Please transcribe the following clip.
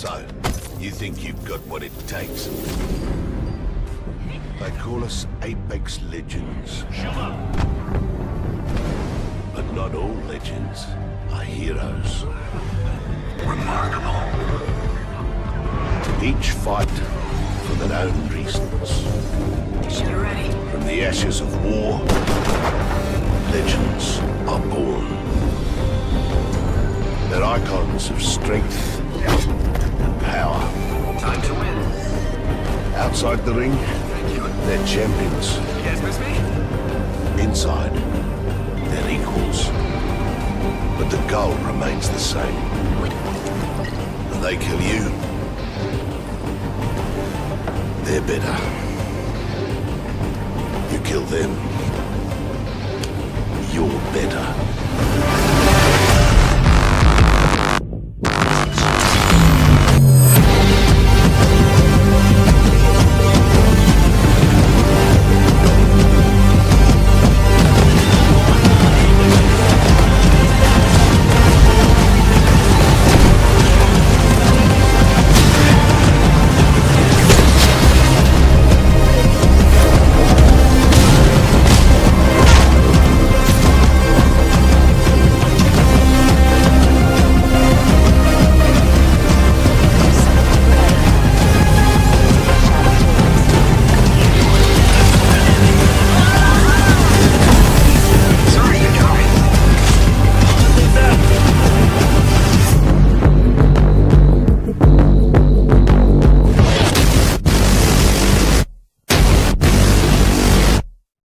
So, you think you've got what it takes? They call us Apex Legends. But not all legends are heroes. Remarkable. Each fight for their own reasons. Get ready. From the ashes of war, legends are born. They're icons of strength and power. Time to win. Outside the ring, they're champions. You guys miss me? Inside, they're equals. But the goal remains the same. When they kill you, they're better. You kill them, you're better.